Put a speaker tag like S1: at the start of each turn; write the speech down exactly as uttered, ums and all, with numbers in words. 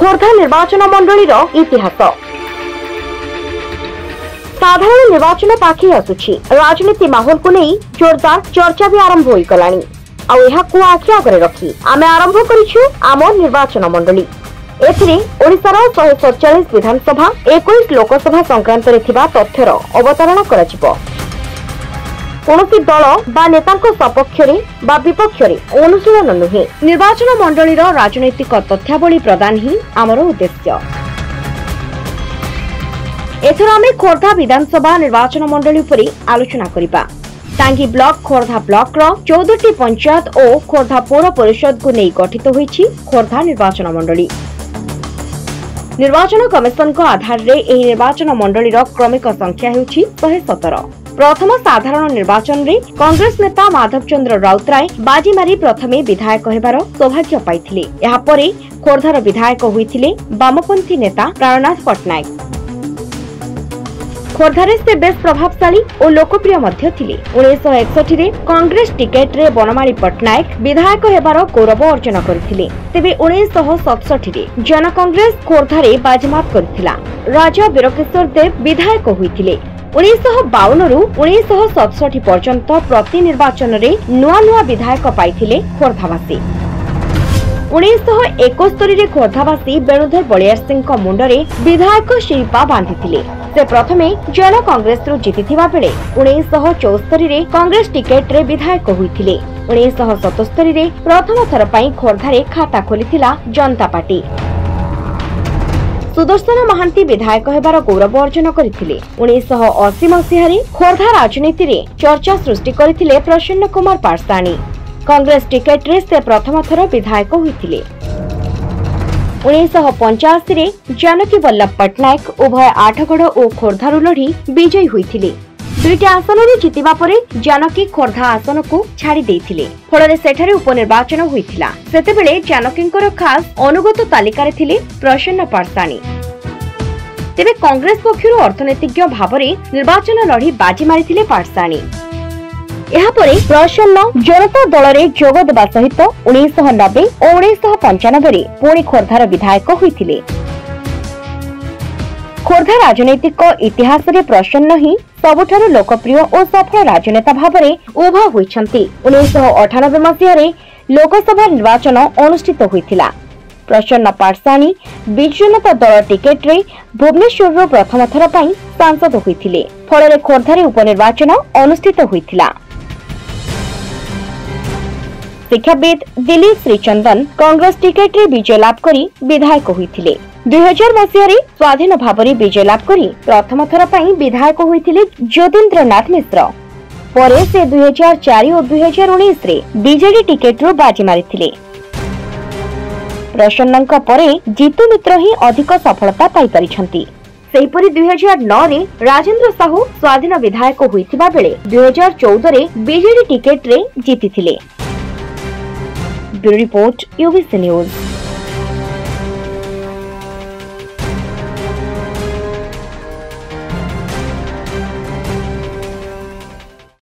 S1: खोर्धा निर्वाचन मंडली इतिहास। साधारण निर्वाचन पाखी आसुछि, राजनीति माहौल को नहीं जोरदार चर्चा भी आरंभ होई गलानी। आ एहा को आखि आगरे रखी आमे आरंभ करिछु आम निर्वाचन मंडली। एथिरे ओडिसार एक सौ सैंतालीस विधानसभा इक्कीस लोकसभा संक्रांत रे थिबा तथ्यर अवतारणा कराजिबो। कोनोसी दल बा नेतांको सपक्षरे बा विपक्षरे अनुशीलन नुहे, निर्वाचन मंडलीर राजनैतिक तथ्यावली प्रदान ही आमर उद्देश्य। एथर आमे खोर्धा विधानसभा निर्वाचन मंडली उपरि आलोचना करिबा। टांगी ब्लॉक खोर्धा ब्लॉक रो चौदह टी पंचायत और खोर्धा पौर परिषद को नहीं गठित होईछि खोर्धा निर्वाचन मंडली। निर्वाचन कमिशन को आधार रे एही निर्वाचन मंडलीर क्रमिक संख्या हेउछि एक सौ सत्रह। प्रथम साधारण निर्वाचन रे कांग्रेस नेता माधव चंद्र राउतराय बाजी मारी प्रथमे विधायक हेबार सौभाग्य पाइथिले। एहा परे खोर्धार विधायक होइथिले वामपंथी नेता प्राणनाथ पटनायक। खोर्धारे से बेस प्रभावशाली और लोकप्रिय मध्य थिले। उन्नीस सौ इकसठ रे कांग्रेस टिकेट रे बनमाली पटनायक विधायक हेबार गौरव अर्जन करथिले। तेबे उन्नीस सौ सतसठ रे जन कांग्रेस खोर्धारे बाजीमात करथिला। राजा वीरकिशोर देव विधायक होइथिले। उन्नीस सौ बावन रु उन्नीस सौ सतसठ पर्यंत प्रति निर्वाचन रे नुआ नुआ विधायक पाइथिले खोर्धावासी। उन्नीस सौ इकहत्तर रे खोर्धावासी वेणुधर बलियार सिंह मुंडरे विधायक शिल्पा बांधिथिले। से प्रथमे जन कांग्रेस रु जीतिथिबा बेले उन्नीस सौ चौहत्तर रे कांग्रेस टिकेट रे विधायक होइथिले। उन्नीस सौ सतहत्तर रे प्रथम थर पई खोर्धारे खाता खोलिथिला जनता पार्टी। सुदर्शन महांती विधायक हेबार गौरव अर्जन करथिले। उन्नीस सौ अस्सी मसीह रे खोर्धा राजनीति रे चर्चा सृष्टि करथिले प्रसन्न कुमार पारसाणी। कांग्रेस टिकेट रे से प्रथम थर विधायक होइथिले। उन्नीस सौ पंचाशी रे जानकी वल्लभ पटनायक उभय आठगढ़ और खोर्धारु लढ़ी विजयी होइथिले। दुईटी आसन रे जितिबा परे जानकी खोर्धा आसन को छाड़ी देइथिले। फଳରେ सेठारे उपनिर्वाचन होइथिला। सेतेबेले जानकींकर खास अनुगत तालिका रे थिले प्रसन्न पारसाणी। तेबे कांग्रेस पक्षरु अर्थनैतिज्ञ भाबरे निर्वाचन लढ़ी बाजी मारिथिले पारसाणी। एहा परे प्रसन्न जनता दल रे जोग देबा सहित उन्नीस सौ नब्बे और उन्नीस सौ पंचानबे रे पुणी खोर्धार विधायक होइथिले। खोर्धा राजनैतिक इतिहास रे प्रसन्न ही सबुठारु लोकप्रिय और सफल राजनेता भाबरे उभा होइछन्ति। उन्नीस सौ अठानबे मसीह रे लोकसभा निर्वाचन अनुष्ठित होइथिला। प्रसन्न पारसाणी बिजु जनता दल टिकेट रे भुवनेश्वर रो प्रथम थर पई सांसद होइथिले। फଳରେ खोर्धारे उपनिर्वाचन अनुष्ठित होइथिला। शिक्षाविद दिलीप श्रीचंदन कांग्रेस टिकेट रे विजय लाभ करी विधायक होइथिले। दुई हजार मसीह रे स्वाधीन भावरे विजय लाभ करी प्रथम थर पई विधायक होइथिले ज्योतिन्द्र नाथ मिश्र। परे से दुई हजार चार और दुई हजार उन्नीस रे बीजेडी टिकेट रो बाजी मारिथिले। प्रसन्नंक परे जीतू मित्र ही अधिक सफलता पाई परिछंती। सेहीपरि दुई हजार नौ रे राजेंद्र साहू स्वाधीन विधायक होइथिबा बेले दुई हजार चौदह रे बीजेडी टिकेट रे जीतिथिले। Bureau report UBC news.